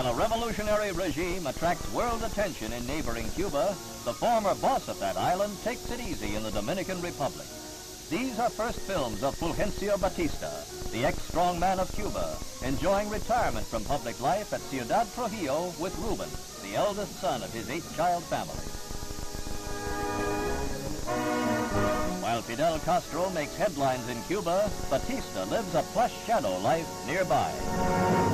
When a revolutionary regime attracts world attention in neighboring Cuba, the former boss of that island takes it easy in the Dominican Republic. These are first films of Fulgencio Batista, the ex-strongman of Cuba, enjoying retirement from public life at Ciudad Trujillo with Ruben, the eldest son of his 8-child family. While Fidel Castro makes headlines in Cuba, Batista lives a plush shadow life nearby.